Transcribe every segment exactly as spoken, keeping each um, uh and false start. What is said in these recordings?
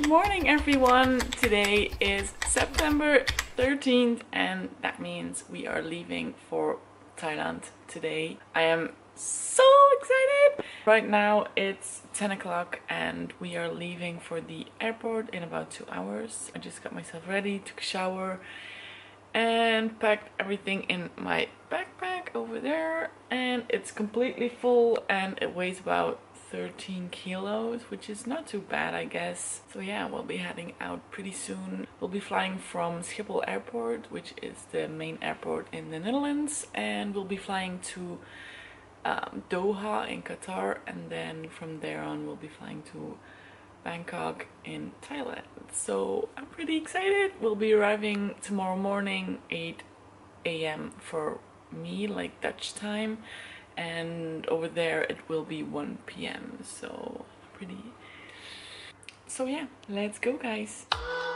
Good morning everyone! Today is September thirteenth and that means we are leaving for Thailand today. I am so excited! Right now it's ten o'clock and we are leaving for the airport in about two hours. I just got myself ready, took a shower and packed everything in my backpack over there, and it's completely full and it weighs about thirteen kilos, which is not too bad, I guess. So yeah, we'll be heading out pretty soon. We'll be flying from Schiphol Airport, which is the main airport in the Netherlands, and we'll be flying to um, Doha in Qatar, and then from there on we'll be flying to Bangkok in Thailand. So I'm pretty excited. We'll be arriving tomorrow morning eight A M for me, like Dutch time, and over there it will be one P M so pretty so yeah, let's go guys.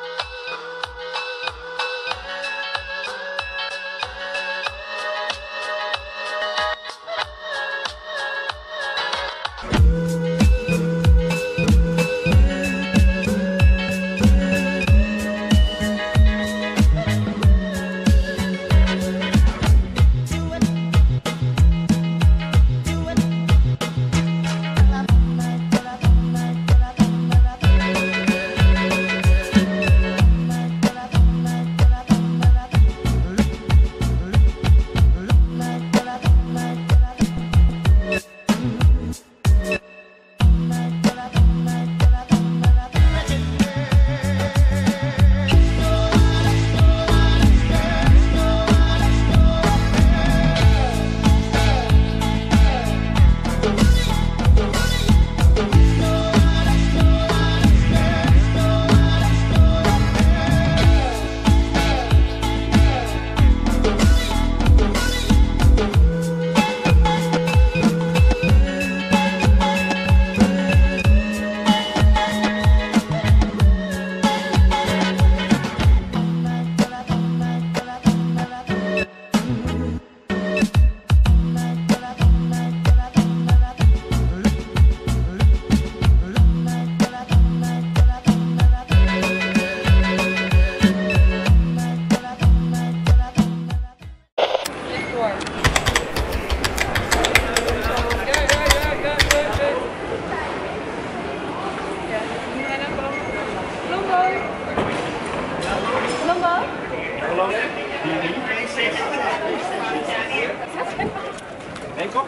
Bangkok?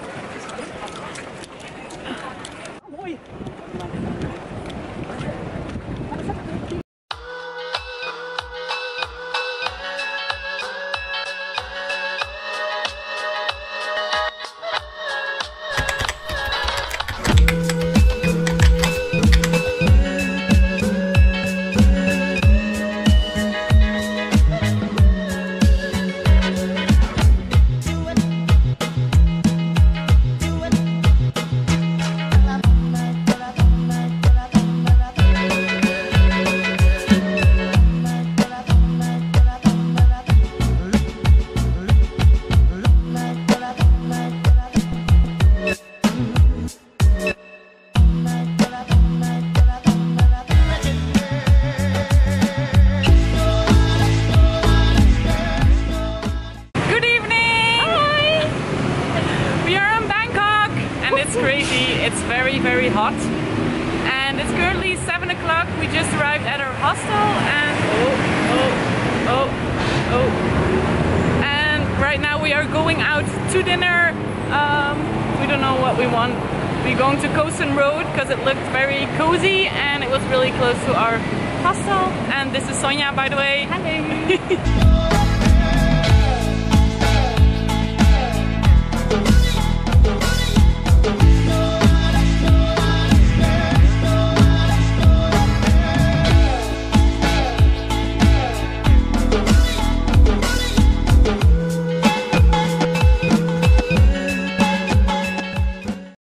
It's very very hot and it's currently seven o'clock. We just arrived at our hostel and oh oh oh oh and right now we are going out to dinner. Um, we don't know what we want. We're going to Kosen Road because it looked very cozy and it was really close to our hostel. And this is Sonia, by the way. Hello.